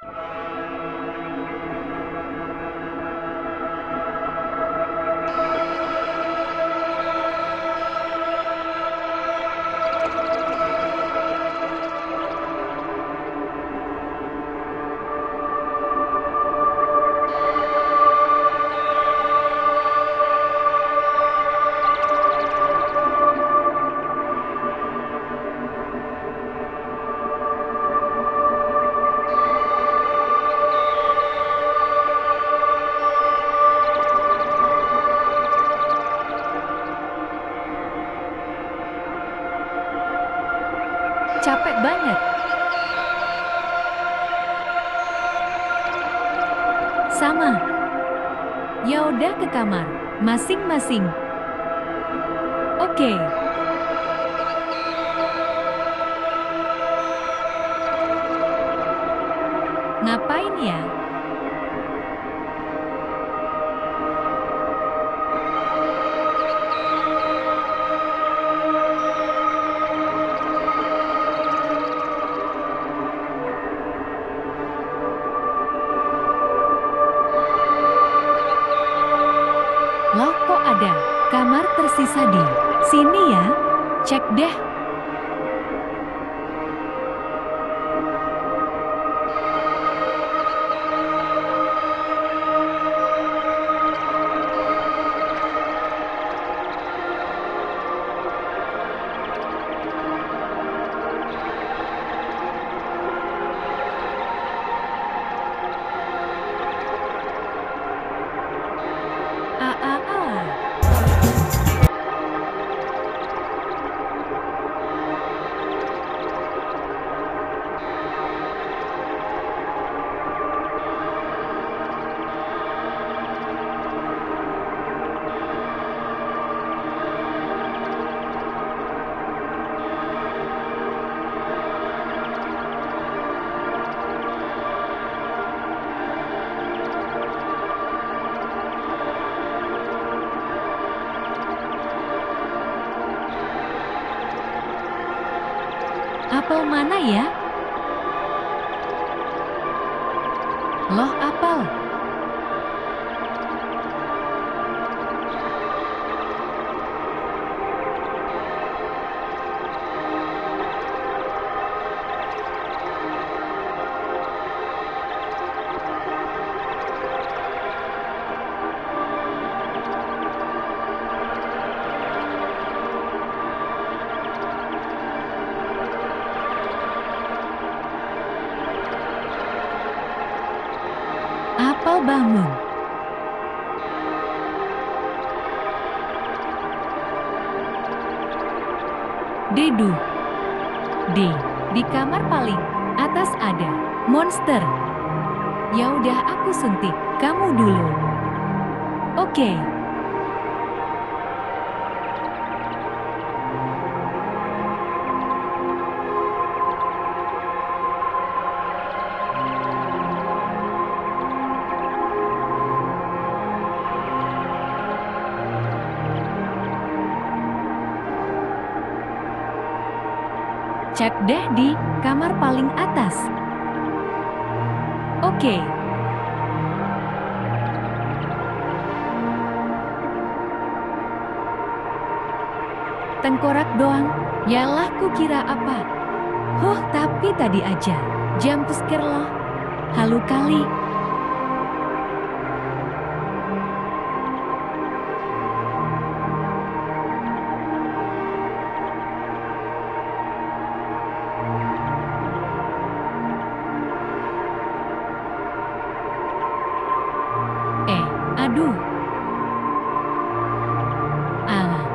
Capek banget. Sama. Ya udah ke kamar masing-masing. Oke. Ngapain ya? Loh, kok ada kamar tersisa di sini ya? Cek deh. Ah, ah, ah. Apel mana ya? Loh, apel. Apel bangun. Dedu. Di kamar paling atas ada monster. Ya udah, aku suntik kamu dulu. Oke. Cek deh di kamar paling atas. Oke. Tengkorak doang. Yalah, kukira apa? Huh, tapi tadi aja jump scare loh. Halu kali. Aduh. Alah.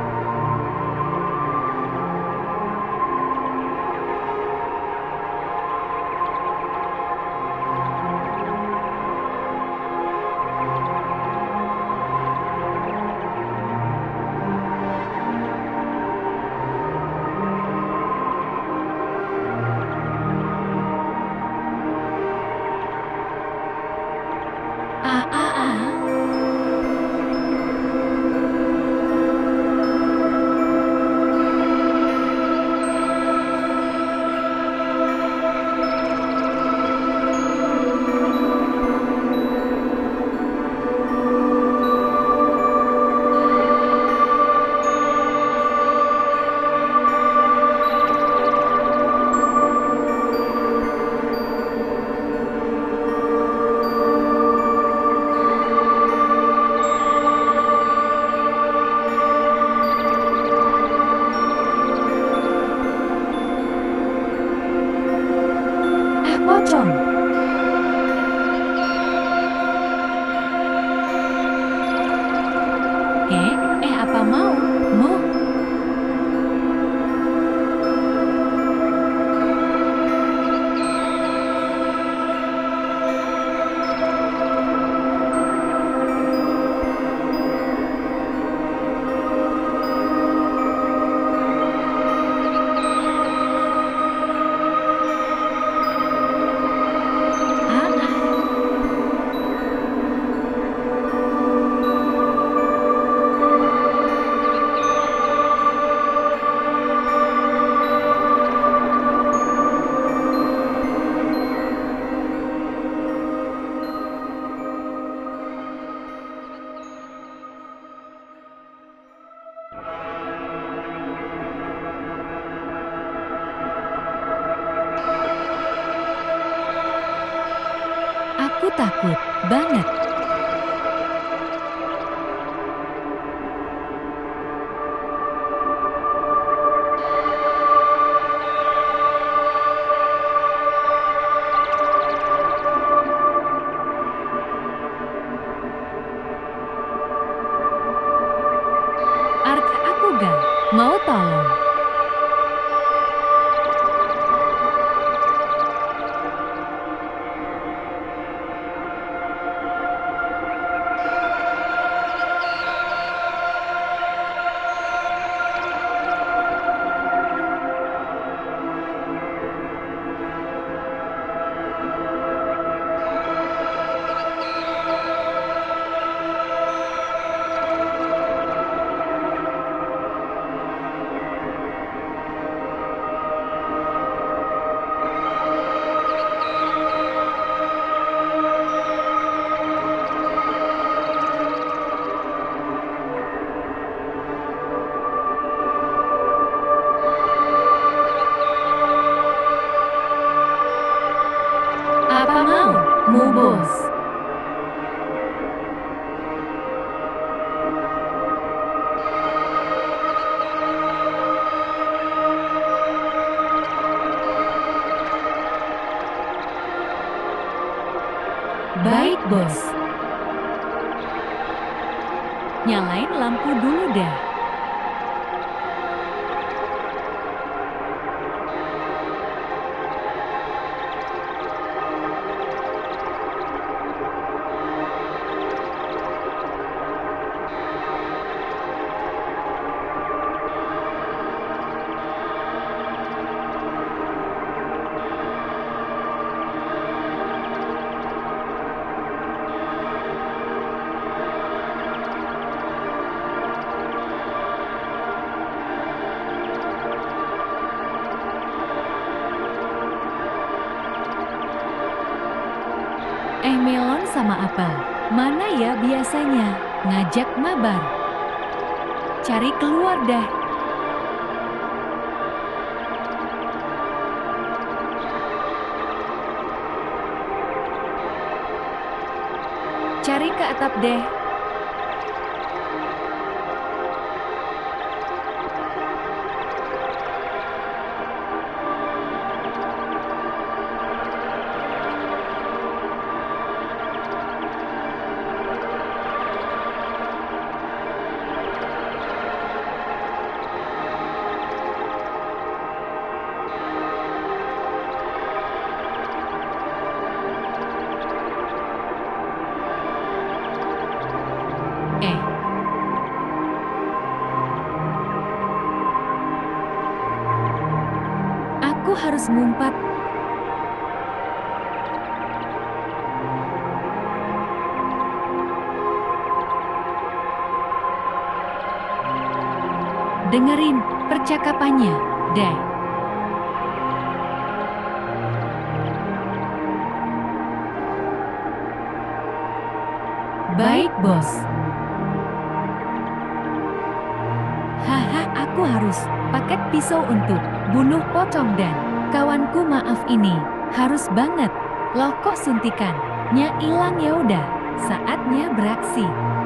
Aku takut banget. Arka aku gak mau tolong. Apa mau, bos? Baik, bos. Nyalain lampu dulu dah. Melon sama apa? Mana ya biasanya ngajak mabar? Cari keluar dah. Cari ke atap deh. Aku harus ngumpat. Dengerin percakapannya, deh. Baik, bos. Haha, aku harus pakai pisau untuk bunuh pocong dan kawanku. Maaf, ini harus banget. Loh, kok suntikannya hilang? Ya udah, saatnya beraksi.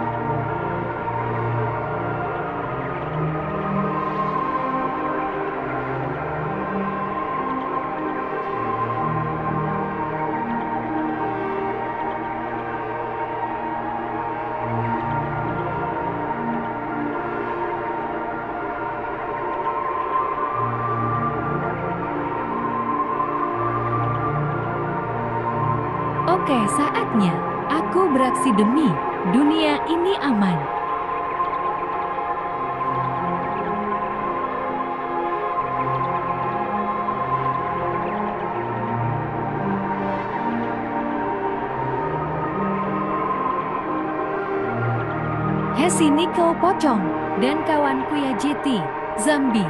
Oke, saatnya aku beraksi demi dunia ini aman. Sini kau pocong dan kawanku ya JT, zombie.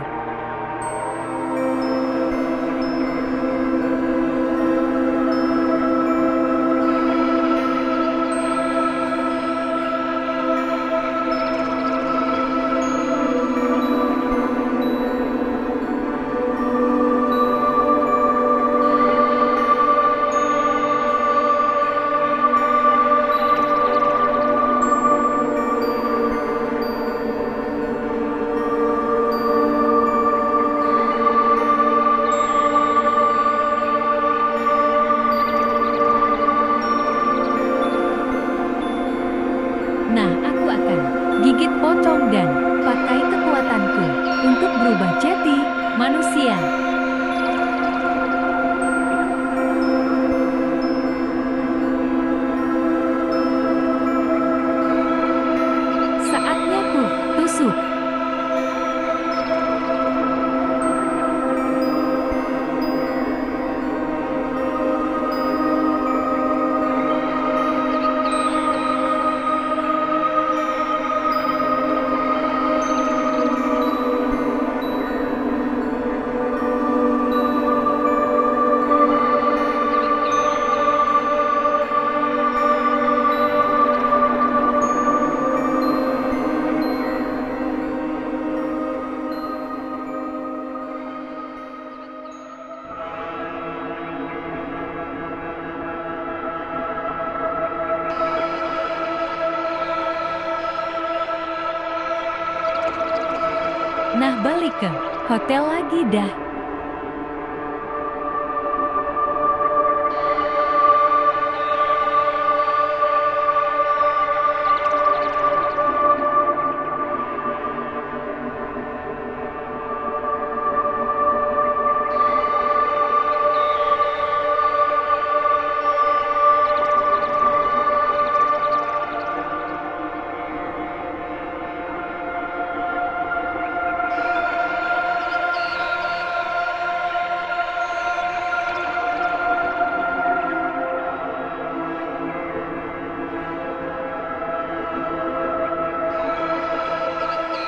ke hotel lagi dah.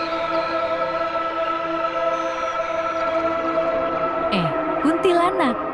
Kuntilanak,